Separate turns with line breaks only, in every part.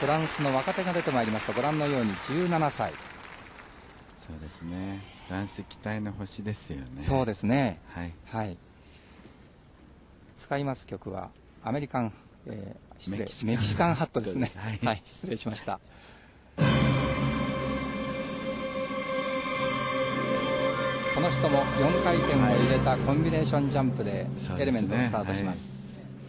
フランスの若手が出てまいりました。ご覧のように17歳。
そうですね、フランス期待の星ですよね。
そうですね、
はい、
はい、使います曲はアメリカン、失礼メキシカンハットですね。
はい、
はい、失礼しました。この人も4回転を入れたコンビネーションジャンプでエレメントをスタートします。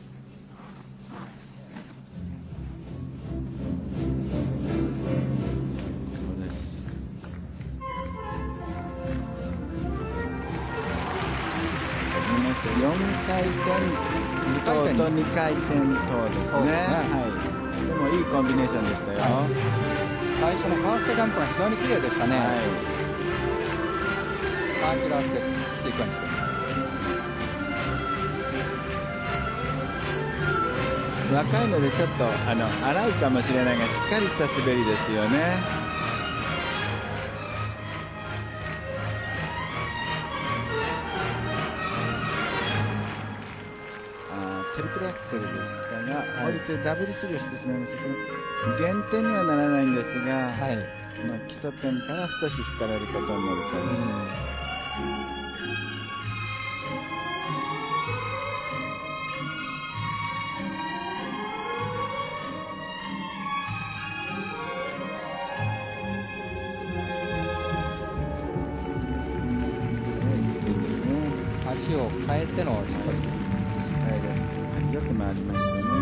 4回転頭と2回転頭ですね。はい、でもいいコンビネーションでしたよ。はい、
最初のファーストジャンプが非常に綺麗でしたね。はい、サーキュラーステップシークエンスです。
若いのでちょっと荒いかもしれないが、しっかりした滑りですよね。トリプルアクセルでしたが、降りてダブルスルーしてしまいました。減点にはならないんですが、はい、基礎点から少し引っ張られることになると思います。
足を変えての一つ
よく回りましたね。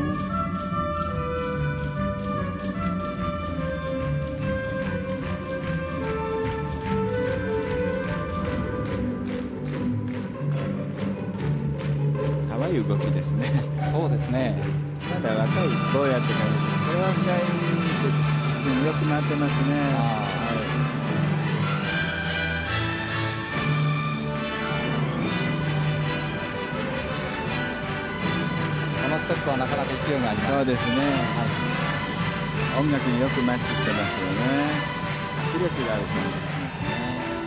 可愛い動きですね。
そうですね。
まだ若い坊やって感じです。これはフライングすでによく回ってますね。
ステップはなかなか勢いがあります。
そうですね、はい、音楽によくマッチしてますよね。迫力がある感じしますね。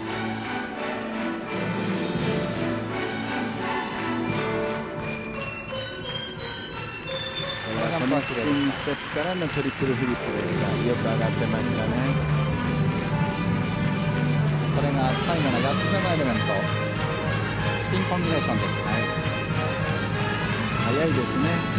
このステップからのトリプルフリップですが、よく上がってましたね。
これが最後の8つ目のエレメント、スピンコンビネーションです。
はい、早いですね。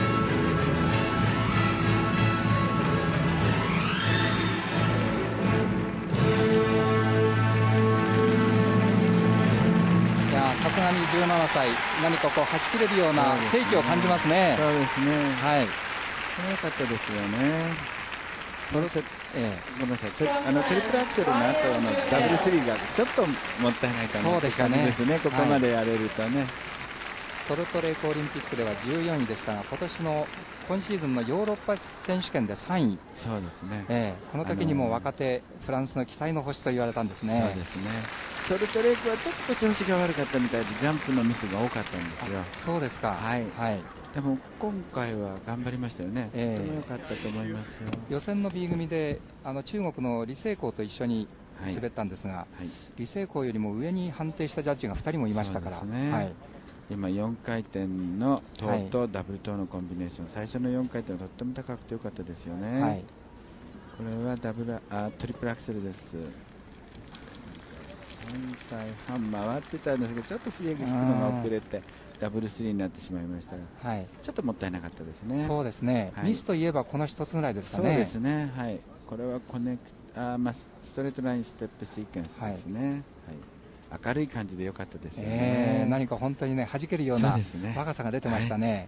さすがに17歳、何かこうはち切れるような正気を感じますね。
そうですね。
はい。
早かったですよね。ごめんなさい。トリプルアクセルの後のダブルスリーがちょっともったいないかなって感じですね。ここまでやれるとね。
ソルトレークオリンピックでは14位でしたが、今シーズンのヨーロッパ選手権で3位。
そうですね。
この時にも若手フランスの期待の星と言われたんですね。
そうですね。ソルトレークはちょっと調子が悪かったみたいで、ジャンプのミスが多かったんですよ。
そうですか。
はい。はい。でも今回は頑張りましたよね。とても良かったと思いますよ。
予選の B 組で中国の李成功と一緒に滑ったんですが、李成功よりも上に判定したジャッジが2人もいましたから。
今4回転のトとダブルトのコンビネーション、最初の4回転はとっても高くて良かったですよね。はい、これはトリプルアクセルです。3回半回ってたんですけど、ちょっとフリーが引くのが遅れてダブルスリーになってしまいましたが、はい、ちょっともったいなかったですね。
そうですね、はい、ミスといえばこの一つぐらいですかね。
そうですね、はい、これはストレートラインステップシーケンスですね。はいはい、明るい感じで良かったですよね。
何か本当にね、弾けるような若さが出てましたね。はい、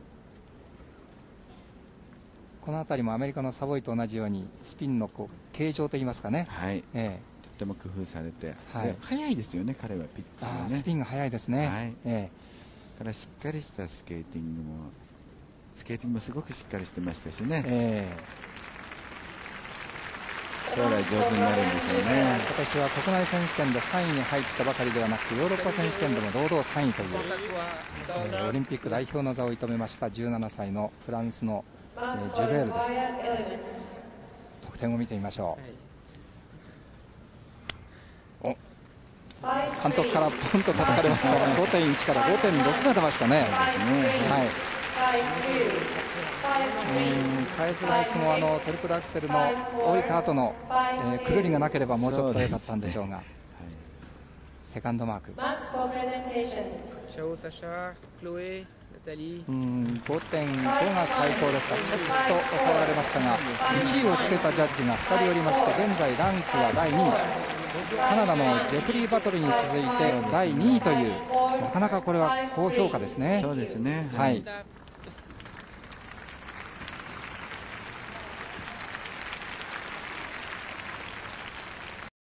この辺りもアメリカのサボイと同じようにスピンの形状といいますかね、はい、と
っても工夫されて、はい、速いですよね、彼はピッチがね。
スピンが速いですね。はい、
からしっかりしたスケーティングもすごくしっかりしてましたしね。将来上手になるんですよね。
今年は国内選手権で3位に入ったばかりではなくて、ヨーロッパ選手権でも堂々3位という、オリンピック代表の座を射止めました17歳のフランスの、ジュベールです。得点を見てみましょう。監督からポンと叩かれましたが、5.1 から 5.6 が出ましたね。はい、 返すライスもトリプルアクセルの降りた後の、くるりがなければもうちょっと良かったんでしょうが、セカンドマーク。5.5 が最高ですが、ちょっと抑えられましたが、1位をつけたジャッジが2人おりまして、現在ランクは第2位、カナダのジェフリー・バトルに続いて第2位という、なかなかこれは高評価ですね。
そうですね、
はい。